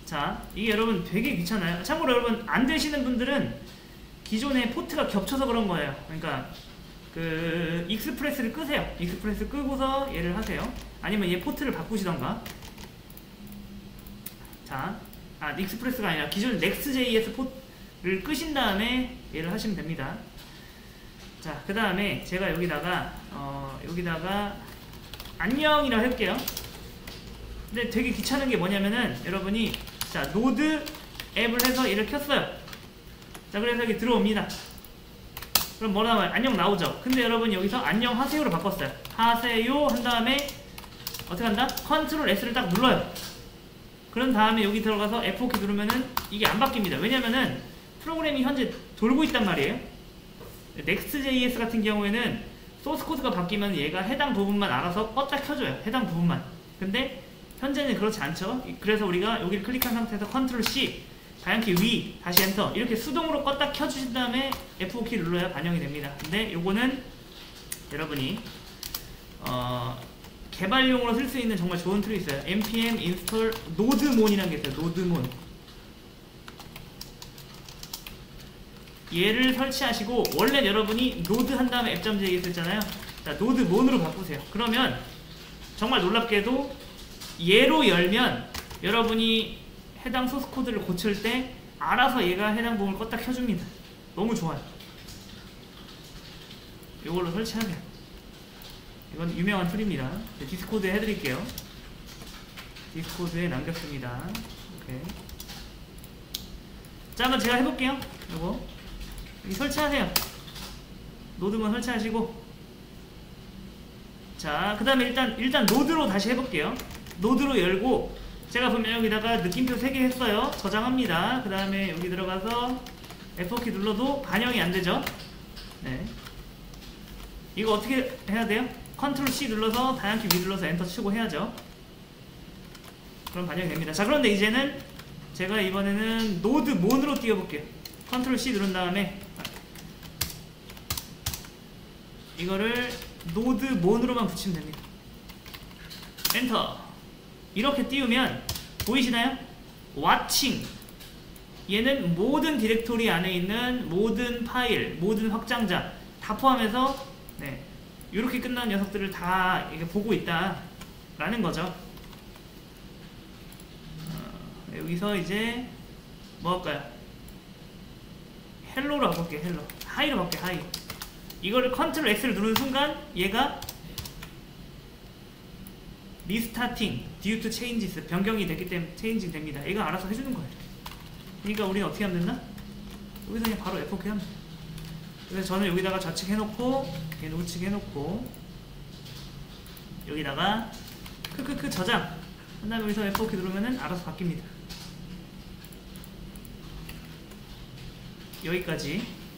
자, 이게 여러분 되게 귀찮아요. 참고로 여러분 안 되시는 분들은 기존에 포트가 겹쳐서 그런 거예요. 그러니까 그 익스프레스를 끄세요. 익스프레스 끄고서 얘를 하세요. 아니면 얘 포트를 바꾸시던가. 자, 익스프레스가 아니라 기존 넥스트.js 포트를 끄신 다음에 얘를 하시면 됩니다. 자, 그 다음에 제가 여기다가 안녕이라고 할게요. 근데 되게 귀찮은 게 뭐냐면은 여러분이 자 노드 앱을 해서 얘를 켰어요. 자, 그래서 여기 들어옵니다. 그럼 뭐 나와요? 안녕 나오죠. 근데 여러분 여기서 안녕 하세요로 바꿨어요. 하세요 한 다음에 어떻게 한다? 컨트롤 S를 딱 눌러요. 그런 다음에 여기 들어가서 F4키 누르면은 이게 안 바뀝니다. 왜냐면은 프로그램이 현재 돌고 있단 말이에요. Next.js 같은 경우에는 소스 코드가 바뀌면 얘가 해당 부분만 알아서 껐다 켜줘요. 해당 부분만. 근데 현재는 그렇지 않죠. 그래서 우리가 여기를 클릭한 상태에서 컨트롤 C, 반영키 위, 다시 엔터 이렇게 수동으로 껐다 켜주신 다음에 F5키 눌러야 반영이 됩니다. 근데 요거는 여러분이 개발용으로 쓸 수 있는 정말 좋은 툴이 있어요. npm install nodemon이라는 게 있어요. nodemon. 얘를 설치하시고 원래 여러분이 node 한 다음에 app.js 했잖아요. 자, nodemon으로 바꾸세요. 그러면 정말 놀랍게도 얘로 열면 여러분이 해당 소스 코드를 고칠 때 알아서 얘가 해당 부분을 껐다 켜줍니다. 너무 좋아요. 이걸로 설치하면 이건 유명한 툴입니다. 디스코드에 해드릴게요. 디스코드에 남겼습니다. 오케이. 자, 한번 제가 해볼게요. 요거 여기 설치하세요. 노드만 설치하시고, 자, 그 다음에 일단 노드로 다시 해볼게요. 노드로 열고 제가 보면 여기다가 느낌표 3개 했어요. 저장합니다. 그 다음에 여기 들어가서 F4키 눌러도 반영이 안되죠. 네. 이거 어떻게 해야 돼요? 컨트롤 C 눌러서 반영키 위 눌러서 엔터 치고 해야죠. 그럼 반영이 됩니다. 자, 그런데 이제는 제가 이번에는 노드몬으로 띄워볼게요. 컨트롤 C 누른 다음에 이거를 노드몬으로만 붙이면 됩니다. 엔터. 이렇게 띄우면 보이시나요? 왓칭. 얘는 모든 디렉토리 안에 있는 모든 파일, 모든 확장자 다 포함해서 네, 이렇게 끝난 녀석들을 다 이게 보고 있다라는 거죠. 여기서 이제 뭐 할까요? 헬로로 바꿀게요. 헬로. 하이로 바꿀게요. 하이. 이거를 컨트롤 X를 누르는 순간 얘가 리스타팅 due to changes 변경이 됐기 때문에 체인지 됩니다. 얘가 알아서 해주는 거예요. 그러니까 우리는 어떻게 하면 된다? 여기서 그냥 바로 F4키 하면 돼요. 그래서 저는 여기다가 좌측 해놓고 얘 우측 해놓고 여기다가 크크크 저장 한 다음에 여기서 F4키 누르면은 알아서 바뀝니다. 여기까지